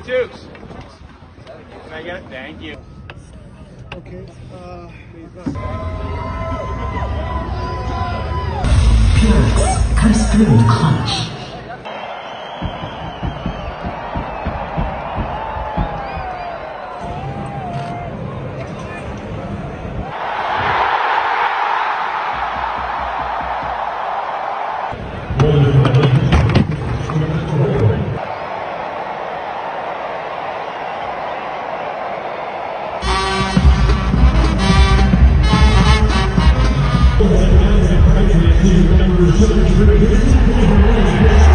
Dukes. Can I get it? Thank you. Okay. Purix comes through clutch. Number 73.